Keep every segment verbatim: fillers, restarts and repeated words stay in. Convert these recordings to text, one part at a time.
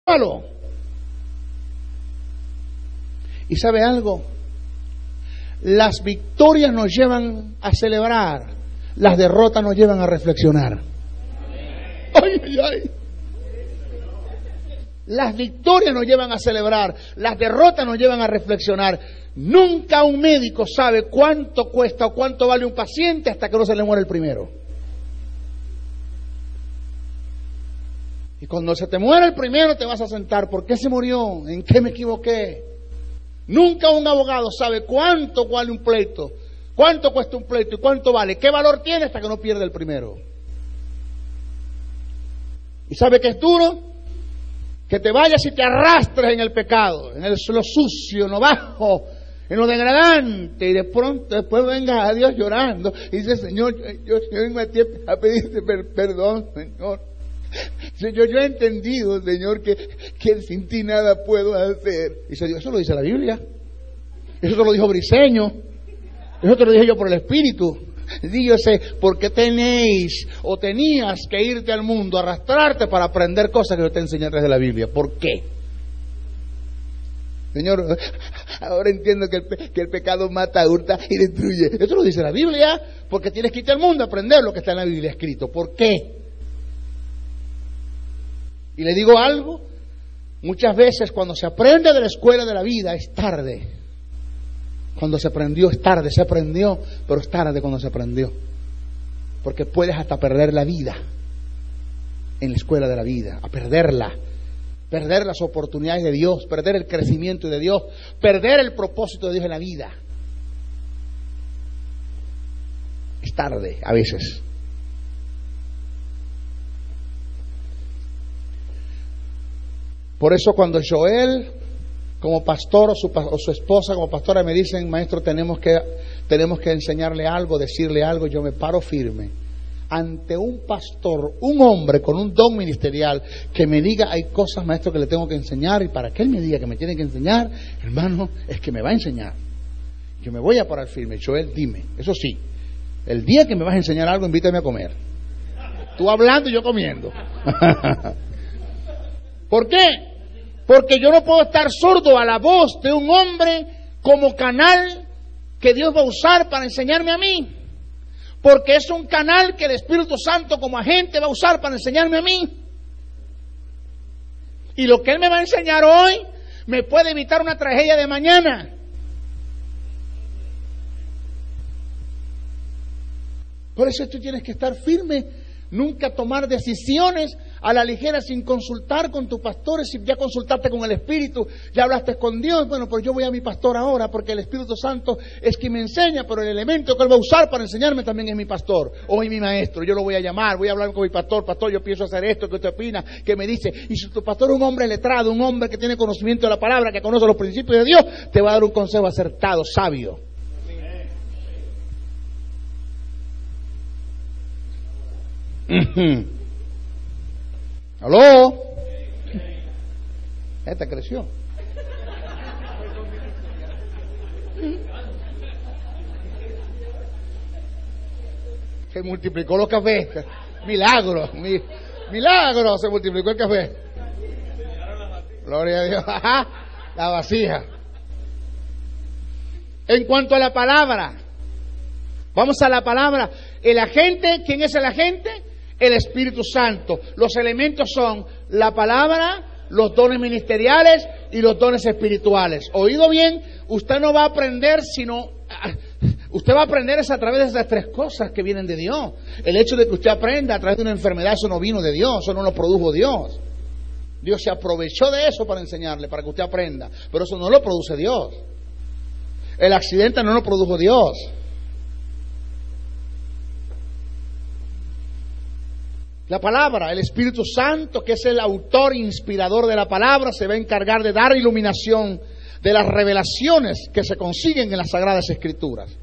¿Y sabe algo? Las victorias nos llevan a celebrar, las derrotas nos llevan a reflexionar. Ay, ay, ay. Las victorias nos llevan a celebrar, las derrotas nos llevan a reflexionar. Nunca un médico sabe cuánto cuesta o cuánto vale un paciente hasta que no se le muere el primero. Y cuando se te muere el primero te vas a sentar, ¿por qué se murió? ¿En qué me equivoqué? Nunca un abogado sabe cuánto vale un pleito, cuánto cuesta un pleito y cuánto vale, qué valor tiene hasta que no pierde el primero. ¿Y sabe qué es duro? Que te vayas y te arrastres en el pecado, en el, lo sucio, en lo bajo, en lo degradante, y de pronto después vengas a Dios llorando y dices, Señor, yo, yo vengo a ti a pedirte per, perdón, Señor. Señor, yo he entendido, Señor, que, que sin ti nada puedo hacer. Y dice Dios, eso lo dice la Biblia. Eso te lo dijo Briseño. Eso te lo dije yo por el Espíritu. Dígase, ¿por qué tenéis o tenías que irte al mundo, arrastrarte para aprender cosas que yo te enseñé desde la Biblia? ¿Por qué? Señor, ahora entiendo que el, que el pecado mata, hurta y destruye. Eso lo dice la Biblia, porque tienes que irte al mundo a aprender lo que está en la Biblia escrito. ¿Por qué? Y le digo algo, muchas veces cuando se aprende de la escuela de la vida es tarde. Cuando se aprendió es tarde, se aprendió, pero es tarde cuando se aprendió. Porque puedes hasta perder la vida en la escuela de la vida, a perderla. Perder las oportunidades de Dios, perder el crecimiento de Dios, perder el propósito de Dios en la vida. Es tarde a veces. Por eso cuando Joel, como pastor, o su, o su esposa como pastora me dicen, maestro, tenemos que, tenemos que enseñarle algo, decirle algo, yo me paro firme ante un pastor, un hombre con un don ministerial, que me diga, hay cosas, maestro, que le tengo que enseñar, y para que él me diga que me tiene que enseñar, hermano, es que me va a enseñar. Yo me voy a parar firme. Joel, dime, eso sí, el día que me vas a enseñar algo, invítame a comer. Tú hablando y yo comiendo. ¿Por qué? Porque yo no puedo estar sordo a la voz de un hombre como canal que Dios va a usar para enseñarme a mí. Porque es un canal que el Espíritu Santo como agente va a usar para enseñarme a mí. Y lo que Él me va a enseñar hoy me puede evitar una tragedia de mañana. Por eso tú tienes que estar firme. Nunca tomar decisiones a la ligera sin consultar con tus pastores. Si ya consultaste con el Espíritu, ya hablaste con Dios, bueno, pues yo voy a mi pastor ahora porque el Espíritu Santo es quien me enseña, pero el elemento que Él va a usar para enseñarme también es mi pastor o es mi maestro. Yo lo voy a llamar, voy a hablar con mi pastor. Pastor, yo pienso hacer esto, ¿qué usted opina? ¿Qué me dice? Y si tu pastor es un hombre letrado, un hombre que tiene conocimiento de la palabra, que conoce los principios de Dios, te va a dar un consejo acertado, sabio. Uh-huh. ¿Aló? Esta creció. Se multiplicó los cafés. Milagro, mi, milagro, se multiplicó el café. Gloria a Dios. La vasija. En cuanto a la palabra, vamos a la palabra. El agente, ¿quién es el agente? El Espíritu Santo. Los elementos son la palabra, los dones ministeriales y los dones espirituales. Oído bien, usted no va a aprender sino... Usted va a aprender es a través de esas tres cosas que vienen de Dios. El hecho de que usted aprenda a través de una enfermedad, eso no vino de Dios, eso no lo produjo Dios. Dios se aprovechó de eso para enseñarle, para que usted aprenda. Pero eso no lo produce Dios. El accidente no lo produjo Dios. La palabra, el Espíritu Santo, que es el autor inspirador de la palabra, se va a encargar de dar iluminación de las revelaciones que se consiguen en las Sagradas Escrituras.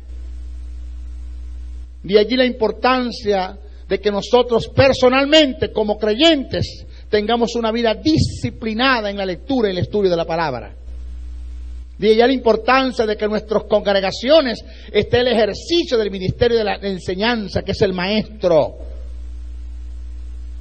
De allí la importancia de que nosotros personalmente, como creyentes, tengamos una vida disciplinada en la lectura y el estudio de la palabra. De allí la importancia de que en nuestras congregaciones esté el ejercicio del ministerio de la enseñanza, que es el maestro.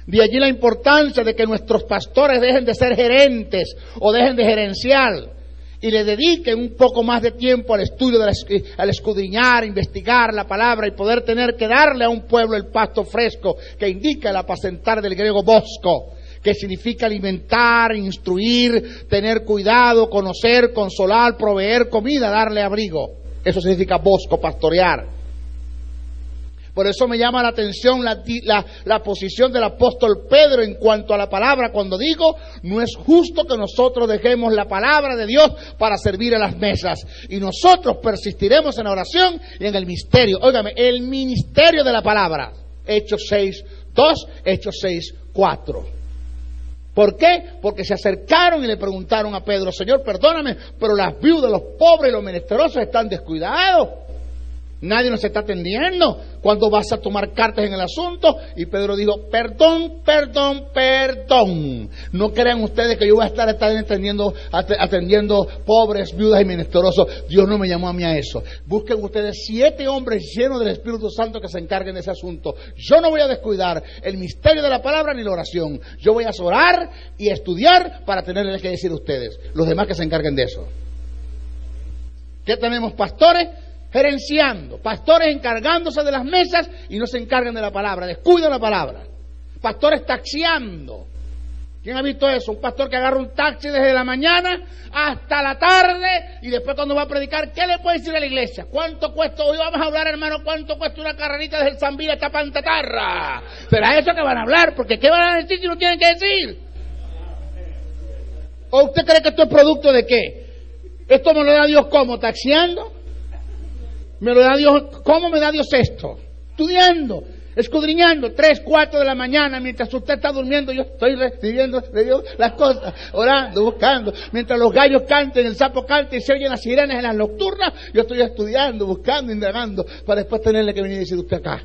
De allí la importancia de que nuestros pastores dejen de ser gerentes o dejen de gerenciar y le dediquen un poco más de tiempo al estudio, de la, al escudriñar, investigar la palabra y poder tener que darle a un pueblo el pasto fresco que indica el apacentar del griego bosco, que significa alimentar, instruir, tener cuidado, conocer, consolar, proveer comida, darle abrigo. Eso significa bosco, pastorear. Por eso me llama la atención la, la, la posición del apóstol Pedro en cuanto a la palabra, cuando digo, no es justo que nosotros dejemos la palabra de Dios para servir a las mesas. Y nosotros persistiremos en la oración y en el misterio. Óigame, el ministerio de la palabra. Hechos seis, dos, Hechos seis, cuatro. ¿Por qué? Porque se acercaron y le preguntaron a Pedro, Señor, perdóname, pero las viudas, los pobres y los menesterosos están descuidados. Nadie nos está atendiendo. ¿Cuándo vas a tomar cartas en el asunto? Y Pedro dijo, perdón, perdón, perdón. No crean ustedes que yo voy a estar, estar atendiendo, atendiendo pobres, viudas y menesterosos. Dios no me llamó a mí a eso. Busquen ustedes siete hombres llenos del Espíritu Santo que se encarguen de ese asunto. Yo no voy a descuidar el misterio de la palabra ni la oración. Yo voy a orar y a estudiar para tenerles que decir a ustedes. Los demás que se encarguen de eso. ¿Qué tenemos, pastores? Gerenciando, pastores encargándose de las mesas y no se encargan de la palabra, descuidan la palabra. Pastores taxiando. ¿Quién ha visto eso? Un pastor que agarra un taxi desde la mañana hasta la tarde y después cuando va a predicar, ¿qué le puede decir a la iglesia? ¿Cuánto cuesta? Hoy vamos a hablar, hermano, ¿cuánto cuesta una carrerita desde el San Vila hasta Pantatarra? ¿Será eso que van a hablar? Porque ¿qué van a decir si no tienen que decir? ¿O usted cree que esto es producto de qué? ¿Esto me lo da Dios cómo? ¿Taxiando? Me lo da Dios, ¿cómo me da Dios esto? Estudiando, escudriñando, tres, cuatro de la mañana, mientras usted está durmiendo, yo estoy recibiendo de Dios las cosas, orando, buscando. Mientras los gallos canten, el sapo cante y se oyen las sirenas en las nocturnas, yo estoy estudiando, buscando, indagando, para después tenerle que venir y decir usted acá.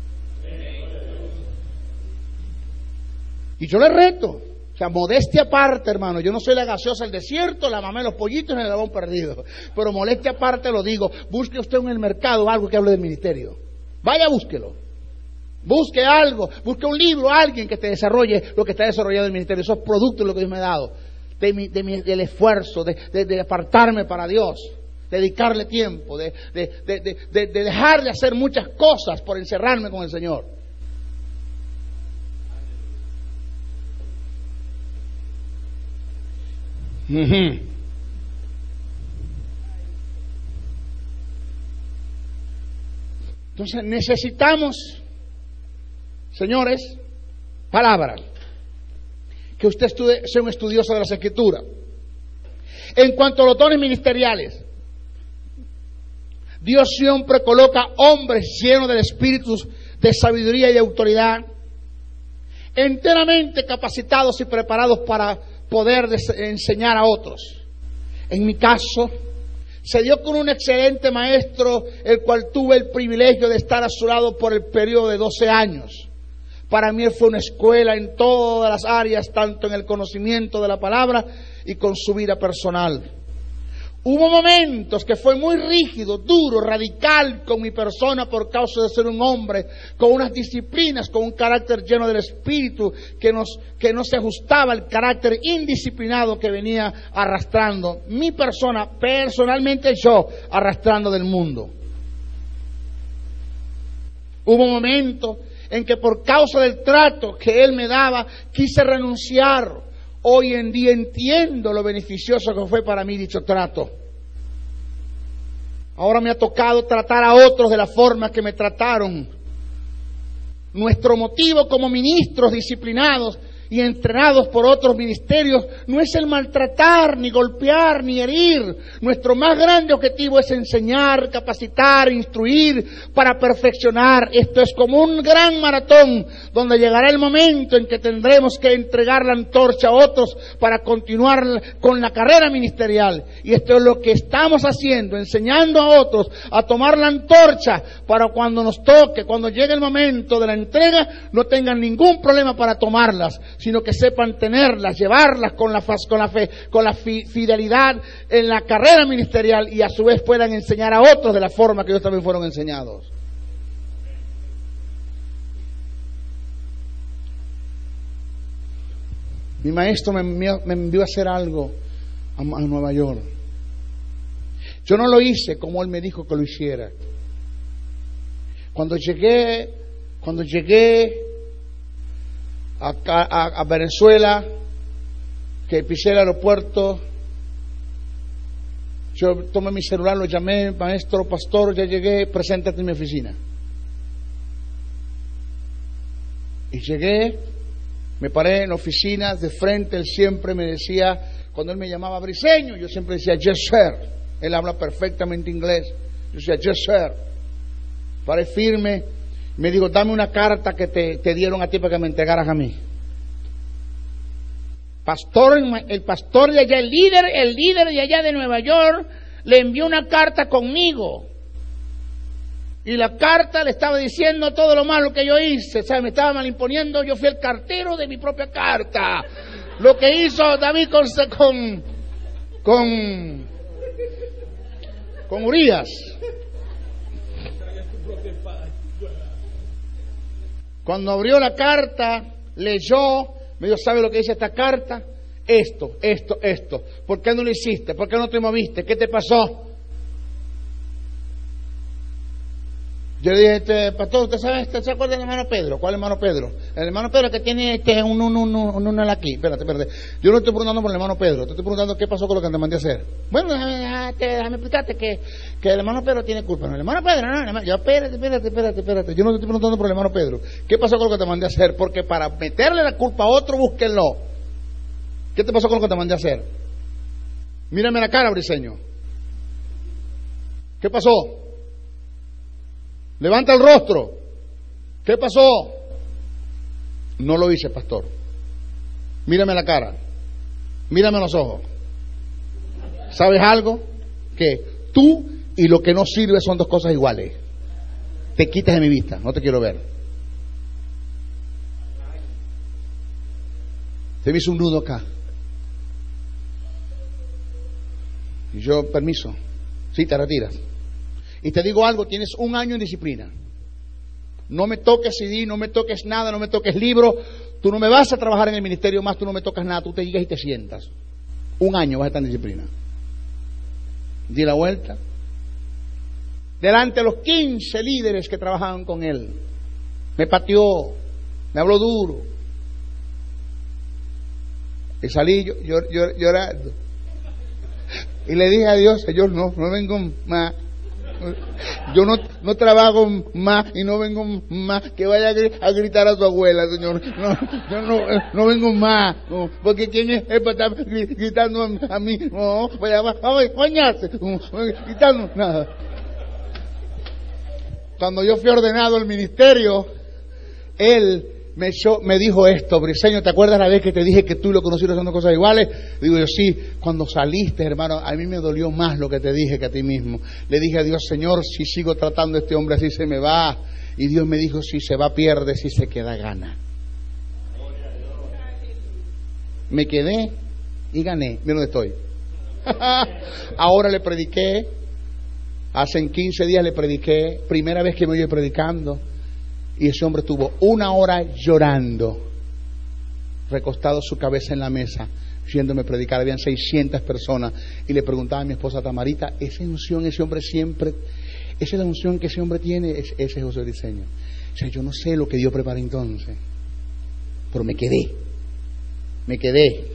Y yo le reto. O sea, modestia aparte, hermano, yo no soy la gaseosa del desierto, la mamá de los pollitos en el labón perdido. Pero modestia aparte lo digo, busque usted en el mercado algo que hable del ministerio. Vaya, búsquelo. Busque algo, busque un libro, alguien que te desarrolle lo que está desarrollando el ministerio. Esos productos lo que Dios me ha dado, de mi, de mi, del esfuerzo, de, de, de apartarme para Dios, dedicarle tiempo, de, de, de, de, de, de dejar de hacer muchas cosas por encerrarme con el Señor. Uh-huh. Entonces necesitamos, señores, palabra, que usted estudie, sea un estudioso de las Escrituras. En cuanto a los dones ministeriales, Dios siempre coloca hombres llenos del espíritu de sabiduría y de autoridad, enteramente capacitados y preparados para poder enseñar a otros. En mi caso, se dio con un excelente maestro, el cual tuve el privilegio de estar a su lado por el periodo de doce años. Para mí fue una escuela en todas las áreas, tanto en el conocimiento de la palabra y con su vida personal. Hubo momentos que fue muy rígido, duro, radical con mi persona por causa de ser un hombre con unas disciplinas, con un carácter lleno del espíritu que, nos, que no se ajustaba al carácter indisciplinado que venía arrastrando mi persona, personalmente yo, arrastrando del mundo. Hubo momentos en que por causa del trato que él me daba, quise renunciar. Hoy en día entiendo lo beneficioso que fue para mí dicho trato. Ahora me ha tocado tratar a otros de la forma que me trataron. Nuestro motivo como ministros disciplinados y entrenados por otros ministerios no es el maltratar, ni golpear, ni herir. Nuestro más grande objetivo es enseñar, capacitar, instruir para perfeccionar. Esto es como un gran maratón donde llegará el momento en que tendremos que entregar la antorcha a otros para continuar con la carrera ministerial. Y esto es lo que estamos haciendo, enseñando a otros a tomar la antorcha para cuando nos toque, cuando llegue el momento de la entrega, no tengan ningún problema para tomarlas, sino que sepan tenerlas, llevarlas con la, con la, fe, con la fi, fidelidad en la carrera ministerial y a su vez puedan enseñar a otros de la forma que ellos también fueron enseñados. Mi maestro me envió, me envió a hacer algo a, a Nueva York. Yo no lo hice como él me dijo que lo hiciera. Cuando llegué, cuando llegué a, a, a Venezuela, que pisé el aeropuerto, yo tomé mi celular, lo llamé, maestro, pastor, ya llegué, preséntate en mi oficina. Y llegué, me paré en la oficina, de frente, él siempre me decía, cuando él me llamaba Briceño, yo siempre decía, yes sir. Él habla perfectamente inglés. Yo decía, yes sir. Paré firme, me dijo, dame una carta que te, te dieron a ti para que me entregaras a mí. Pastor, el pastor de allá, el líder, el líder de allá de Nueva York, le envió una carta conmigo. Y la carta le estaba diciendo todo lo malo que yo hice, ¿sabes? Me estaba malimponiendo, yo fui el cartero de mi propia carta. Lo que hizo David con con con, con Urias. Cuando abrió la carta, leyó, me dijo, ¿sabe lo que dice esta carta? Esto, esto, esto. ¿Por qué no lo hiciste? ¿Por qué no te moviste? ¿Qué te pasó? Yo le dije, este, pastor, ¿usted sabe, usted se acuerda del hermano Pedro? ¿Cuál hermano Pedro? El hermano Pedro que tiene este, un uno, un uno, un uno aquí. Espérate, espérate. Yo no estoy preguntando por el hermano Pedro, te estoy preguntando qué pasó con lo que te mandé a hacer. Bueno, déjame, déjame, déjame explicarte que, que el hermano Pedro tiene culpa. No, el hermano Pedro, no, el hermano, yo, espérate, espérate, espérate, espérate. Yo no te estoy preguntando por el hermano Pedro. ¿Qué pasó con lo que te mandé a hacer? Porque para meterle la culpa a otro, búsquenlo. ¿Qué te pasó con lo que te mandé a hacer? Mírame la cara, Briceño. ¿Qué pasó? Levanta el rostro. ¿Qué pasó? No lo hice, pastor. Mírame la cara. Mírame los ojos. ¿Sabes algo? Que tú y lo que no sirve son dos cosas iguales. Te quitas de mi vista. No te quiero ver. Se me hizo un nudo acá. Y yo, permiso. Sí, te retiras. Y te digo algo, tienes un año en disciplina. No me toques C D, no me toques nada, no me toques libro. Tú no me vas a trabajar en el ministerio más, tú no me tocas nada. Tú te llegas y te sientas. Un año vas a estar en disciplina. Di la vuelta. Delante de los quince líderes que trabajaban con él. Me pateó, me habló duro. Y salí yo, yo, yo, llorando. Y le dije a Dios, Señor, no, no vengo más. Yo no, no trabajo más y no vengo más. Que vaya a gritar a tu abuela, Señor. No, yo no, no vengo más. No, porque quién es él para estar gritando a, a mí. No, vaya, vaya, bañarse. No, gritando nada. Cuando yo fui ordenado al ministerio, él me, echó, me dijo esto: Briceño, ¿te acuerdas la vez que te dije que tú y lo conociste haciendo cosas iguales? Digo yo, sí. Cuando saliste, hermano, a mí me dolió más lo que te dije que a ti mismo. Le dije a Dios, Señor, si sigo tratando a este hombre así se me va. Y Dios me dijo, si se va pierde, si se queda gana. Me quedé y gané. Mira dónde estoy. Ahora le prediqué. Hace quince días le prediqué. Primera vez que me oye predicando. Y ese hombre estuvo una hora llorando, recostado su cabeza en la mesa, viéndome predicar. Habían seiscientas personas. Y le preguntaba a mi esposa Tamarita, esa unción, ese hombre siempre, esa es la unción que ese hombre tiene, ese es José Briceño. O sea, yo no sé lo que Dios prepara entonces, pero me quedé, me quedé.